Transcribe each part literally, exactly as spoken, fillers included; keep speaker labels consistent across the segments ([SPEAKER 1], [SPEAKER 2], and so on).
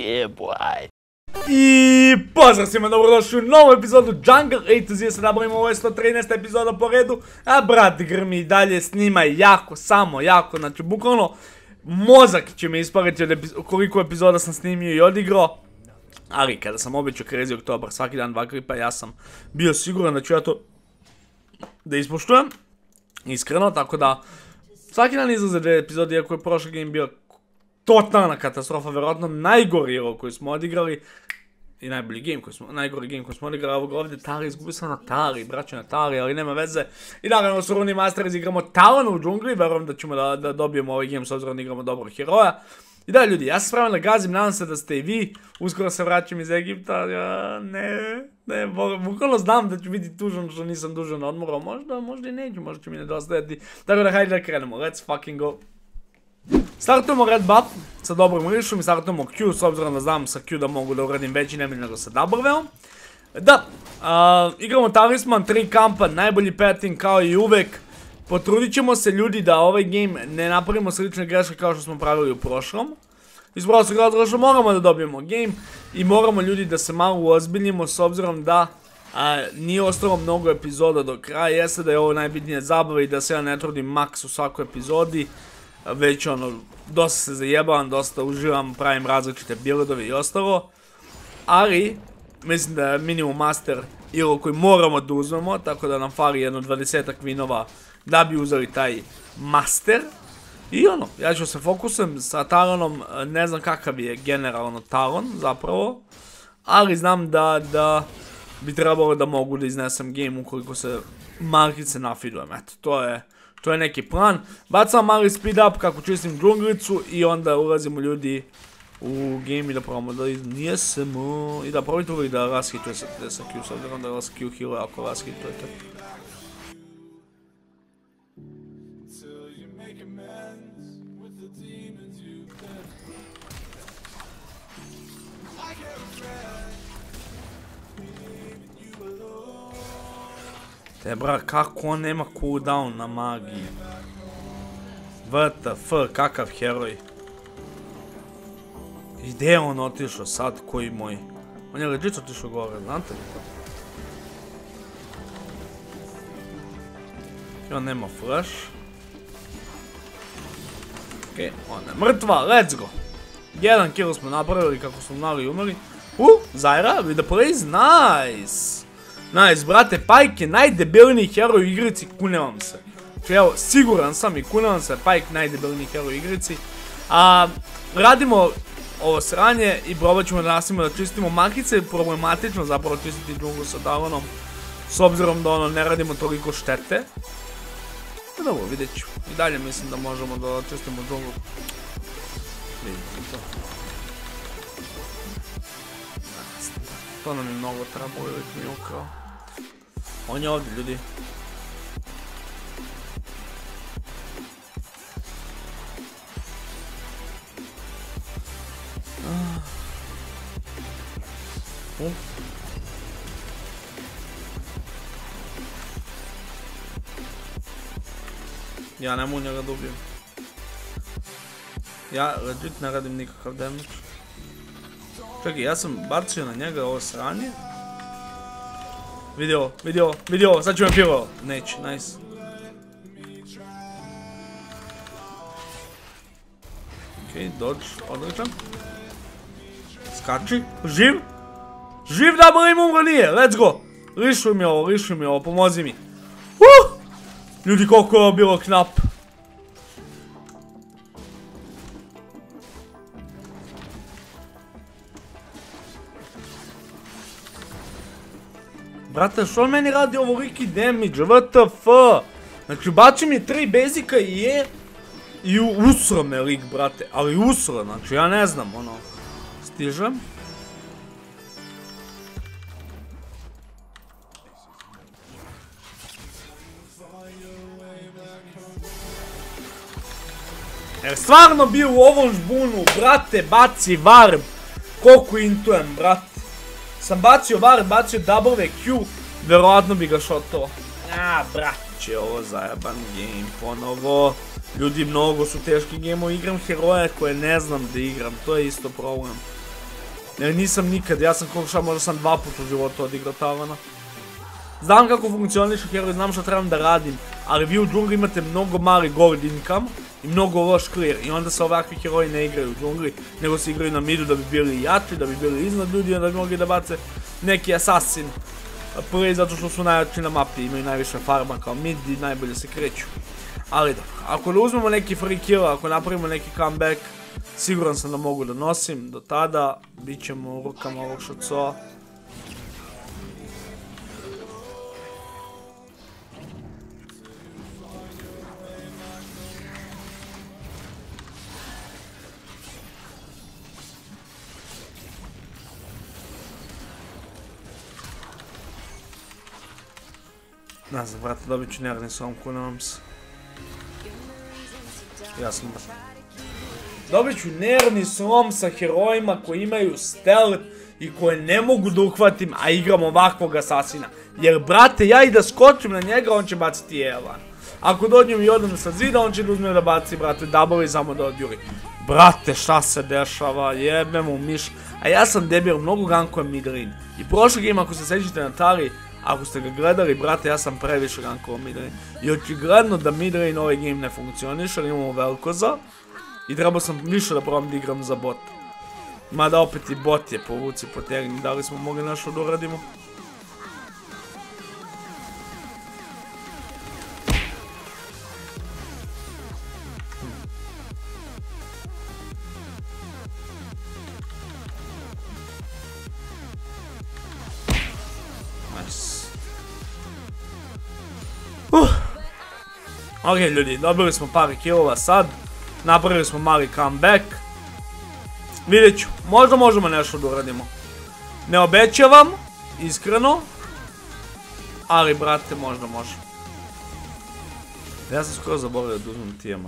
[SPEAKER 1] Yeah, boy.
[SPEAKER 2] I pozdrav svima, dobrodošli u novu epizodu Jungle A to Z, sada napravimo ovo je sto trinaesta epizoda po redu, a brat grmi i dalje snima jako, samo jako, znači bukvalno mozak će mi ispariti od koliko epizoda sam snimio i odigrao. Ali kada sam obećao Crazy Oktober, svaki dan dva klipa, ja sam bio siguran da ću ja to da ispoštujem, iskreno, tako da svaki dan izlaze dve epizode, iako je prošli game bio totalna katastrofa, vjerojatno najgori hero koji smo odigrali i najbolji game koji smo, najgori game koji smo odigrali. Evo ga ovdje Tari, izgubio sam na Tari, braću na Tari, ali nema veze. I naravno su Runi Masters, igramo Talon u džungli, verujem da ćemo da, da dobijemo ovaj game s obzirom da igramo dobrog heroja. I da ljudi, ja sam spreman da gazim, nadam se da ste i vi, uskoro se vraćam iz Egipta, ja, ne, ne, bukvalno znam da ću biti tužan što nisam dužan odmorao, možda, možda i neću, možda će mi nedostajati, tako da hajde da krenemo, let's fucking go. Startujemo red buff sa dobrom rišom i startujemo Q, s obzirom da znam sa Q da mogu da uradim veći nemilj nego sa Doubleveom. Da, uh, igramo Talisman, tri kampa, najbolji petting kao i uvek. Potrudit ćemo se ljudi da ovaj game ne napravimo slične greške kao što smo pravili u prošlom. Iz prostog razloga što moramo da dobijemo game i moramo ljudi da se malo uozbiljimo s obzirom da a, nije ostalo mnogo epizoda do kraja. Jeste da je ovo najbitnije zabava i da se ja ne trudim maks u svakoj epizodi. Već ono, dosta se zajebavam, dosta uživam, pravim različite buildove i ostalo. Ali, mislim da je minimum master hero koji moramo da uzmemo, tako da nam fali jedno dvadesetak winova da bi uzeli taj master. I ono, ja ću se fokusujem sa Talonom, ne znam kakav je generalno Talon zapravo. Ali znam da, da bi trebalo da mogu da iznesem game ukoliko se markice nafidujem, eto, to je... To je neki plan. Bacam mali speed up kako čistim džunglicu i onda ulazimo ljudi u game i da probamo da iznijesemo. I da probajte uvijek da raskituje sa Q, s obzirom da vas Q healuje ako raskitujete. Te bra, kako on nema cooldown na magiji? W T F, kakav heroj? I gdje je on otišao sad, koji moj? On je legit otišao gore, znate li to? I on nema flash. Okej, ona je mrtva, let's go! Jedan kill smo napravili kako smo znali i umeli. Uh, Zyra, with the plays, nice! Nice, brate, Pyke je najdebilniji heroj u igrici, kunevam se. Znači, evo, siguran sam i kunevam se, Pyke najdebilniji heroj u igrici. A, radimo ovo sranje i probat ćemo da nastavimo da čistimo makice, problematično zapravo čistiti džunglu sa Talonom, s obzirom da ono ne radimo toliko štete. No dobro, vidjet ću. I dalje mislim da možemo da čistimo džunglu. Vidite to. To nam je mnogo trebalo, uvijek mi je ukrao. On je ovdje, ljudi. Uh. Ja ne mogu njega da ubijem. Ja legit ne radim nikakav damage. Čekaj, ja sam bacio na njega ovo sranje. Vidio, vidio, vidio, sad ću me pilo. Neće, nice. Okej, dodge, odličan. Skači, živ. Živ da bolim umro nije, let's go. Rišuj mi ovo, rišuj mi ovo, pomozi mi. Uh! Ljudi, koliko je ovo bilo knap. Brate, što on meni radi ovoliki damage, W T F? Znači, bači mi tri basika i je... I usro me lik, brate, ali usro, znači, ja ne znam, ono... Stižem. Jer stvarno bio u ovom žbunu, brate, baci varb. Koliko intujem, brate. Sam bacio varb, bacio double Q, verovatno bi ga šotao. A, braće, ovo zajeban game ponovo. Ljudi, mnogo su teški gameovi, igram heroje koje ne znam da igram, to je isto problem. Jer nisam nikad, ja sam koliko šta, možda sam dva puta u životu odigrao Tavana. Znam kako funkcionišu heroji, znam što trebam da radim, ali vi u džungli imate mnogo mali gold income i mnogo loš clear i onda se ovakvi heroji ne igraju u džungli, nego se igraju na midu da bi bili jači, da bi bili iznad ljudi i da bi mogli da bace neki assassin play zato što su najjači na mapi, imaju najviše farma kao mid i najbolje se kreću. Ali dobro, ako da uzmemo neki free kill, ako napravimo neki comeback, siguran sam da mogu da nosim, do tada bit ćemo u rukama ovog šocoa. Ne znam, brate, dobit ću nervni slomku, nadam se. Ja sam baš... Dobit ću nervni slom sa herojima koji imaju stealth i koje ne mogu da uhvatim, a igram ovakvog asasina. Jer, brate, ja i da skočim na njega, on će baciti Evan. Ako dođem i odem sa zida, on će da uzme da baci, brate, double i samo da odjuri. Brate, šta se dešava, jebe mu miš. A ja sam debil, mnogo gankujem midlane. I prošli game, ako se sećate na Tari, ako ste ga gledali, brate, ja sam previše gankovao midlane. I očigledno da midlane ovaj game ne funkcioniše, ali imamo Velkoza. I trebao sam više da probam da igram za bot. Mada opet i bot je po ruci potegni, da li smo mogli nešto da uradimo? Nice. Uh. Ok ljudi, dobili smo par killova sad. Napravili smo mali comeback. Vidjet ću, možda možemo nešto da uradimo. Ne obećavam, iskreno. Ali brate, možda možemo. Ja sam skoro zaboravio da uzmem Tiamat.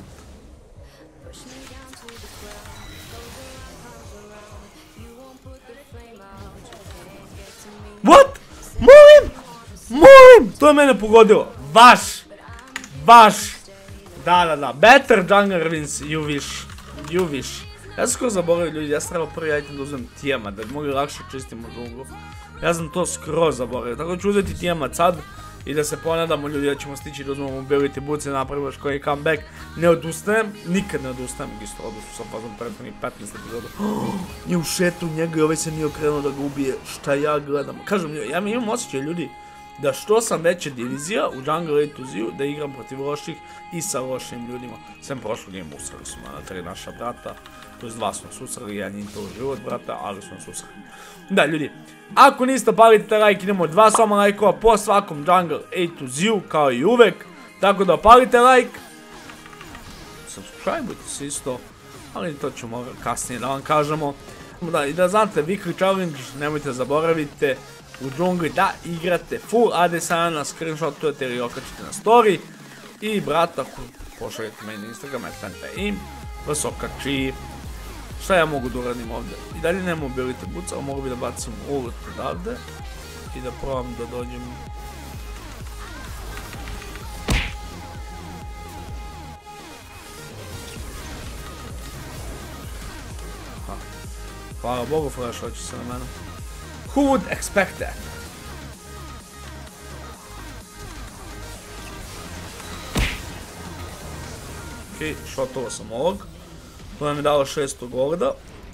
[SPEAKER 2] What? Molim! Molim! To je mene pogodilo. Baš! Baš! Da, da, da. Better jungler wins, you wish. You wish. Ja sam skoro zaboravio ljudi, ja sam trebao prvi item da uzmem Tiamat, da bi mogli lakše čistimo džunglu. Ja sam to skroz zaboravio, tako da ću uzeti Tiamat sad i da se ponadamo ljudi da ćemo stići da uzmemo mobility boots i napravimo još koji comeback. Ne odustajem, nikad ne odustajem, isto odustu sam fazom prethodnih petnaest epizoda. Nije u šetu njega i ovaj se nije okrenuo da ga ubije, šta ja gledam. Kažem, ja mi imam osjećaj ljudi da što sam veća divizija u Jungle A to Z-u da igram protiv loših i sa lošim ljudima. Sem prošlog game usrali smo na tri naša brata, to je dva smo susrali, ja njim to u život brata, ali smo susrali. Da ljudi, ako niste palite like, idemo dva samo lajkova po svakom Jungle A to Z-u kao i uvek, tako da palite like, subscribe-ujte se isto, ali to ćemo kasnije da vam kažemo. Da, i da znate, weekly challenge, nemojte zaboravite u džungli da igrate full A D S na screenshotujete ili okačite na story i brata pošaljete meni na Instagram et im vas okači. Šta ja mogu da uradim ovdje? I dalje ne mobility boots, ali mogu bi da bacim ult odavde i da probam da dođem. Hvala Bogu, flash hoće se na mene. Who would expect that? Ok, shotovao sam ovog. To nam je dalo šesto golda.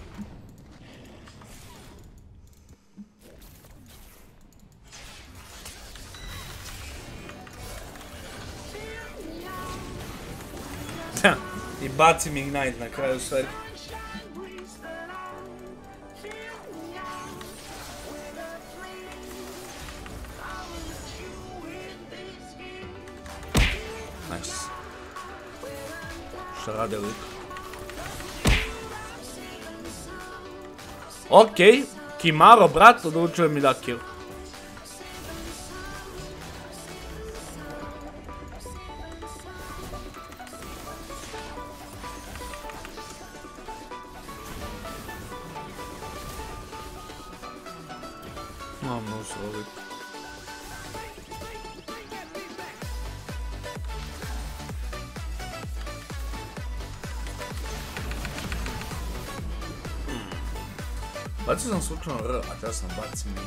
[SPEAKER 2] I bacim Ignite na kraju svega. Nice. Šta rade lik? Okej, Kimaro brat odlučio mi da kill. Mam no srovit. Bacio sam slučajno R, a treba sam bacim mi.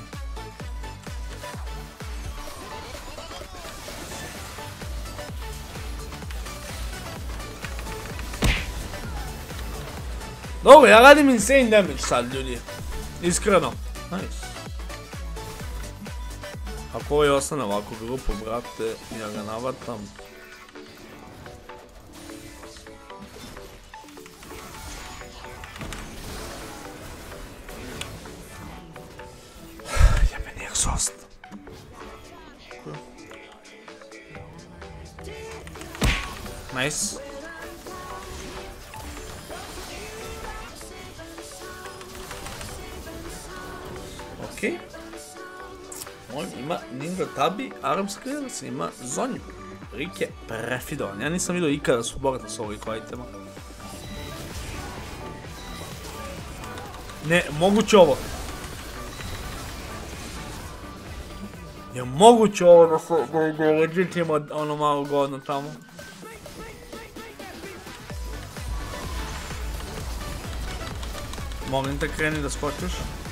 [SPEAKER 2] Dobro, ja radim insane damage sad, ljudi. Iskreno. Nice. Ako ovo je ostane ovako grupu, brate, ja ga navatam. Jebeni exhaust. Nice. Okej. On ima Ninja Tabi, Arm Skrills, ima Zonju. Rik je prefidovan. Ja nisam vidio ikada suporta s ovih itema. Ne, moguće ovo. Je moguće ovo da se da je legit ima ono malo godno tamo. Molim te, kreni da skočiš.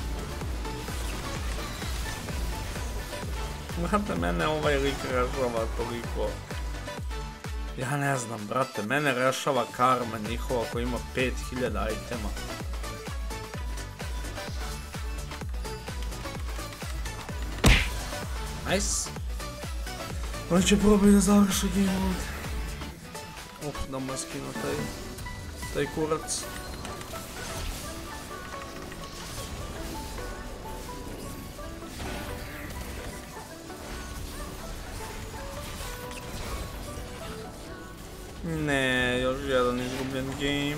[SPEAKER 2] Brate, mene ovaj lik rešava toliko. Ja ne znam, brate, mene rešava karma njihova koja ima pet hiljada itema. Nice. On će probati da završi game mode. Uf, da mu je skinuo taj, taj kurac. Ne, još jedan izgubljen game.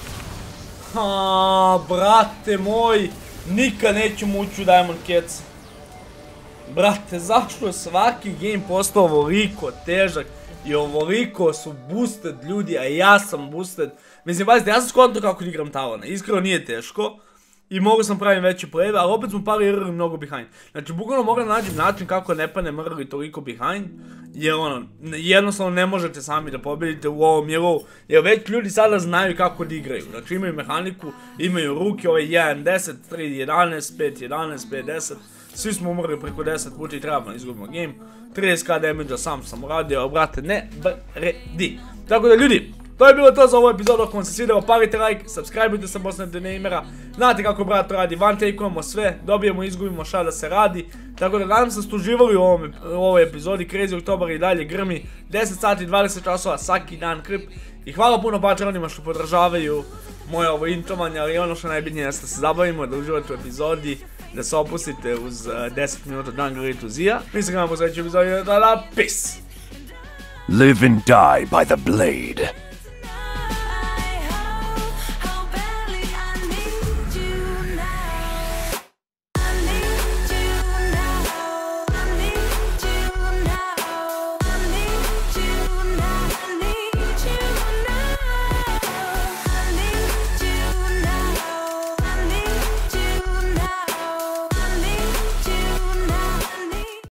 [SPEAKER 2] Aaaa, brate moj, nikad nećemo ući u Diamond Cats. Brate, zašto je svaki game postao ovoliko težak i ovoliko su boosted ljudi, a ja sam boosted. Mislim, pazite, ja sam skontao kako igram Talona, iskreno nije teško. I mogu sam praviti veće pleve, ali opet smo pali R mnogo behind. Znači, bukvalno mogu da nađem način kako ne pane R toliko behind. Jer ono, jednostavno ne možete sami da pobedite u ovom jerovu. Jer već ljudi sada znaju kako da igraju. Znači, imaju mehaniku, imaju ruke, ovaj jedan deset, tri jedanaest, pet jedanaest, pet deset. Svi smo umrli preko deset puta i trebamo izgubimo game. trideset k damage-a sam sam uradio, ali brate, ne vredi. Tako da ljudi, to je bilo to za ovu epizodu. Ako vam se svidjelo, palite like, subscribeujte se Bosnet Denamera. Znate kako brat radi, one take-ujemo sve, dobijemo, izgubimo, šta da se radi. Tako da nadam se da ste uživali u ovoj epizodi. Crazy Oktobar i dalje grmi, deset sati, dvadeset časova, svaki dan krip. I hvala puno patronima što podržavaju moje ovo intovanje, ali ono što najbitnije je da se zabavimo, da uživate u epizodi, da se opustite uz deset minuta Jungle Eight Zija. Mi se gledamo u sljedećoj epizodi, tada, peace!
[SPEAKER 1] Live and die by the blade.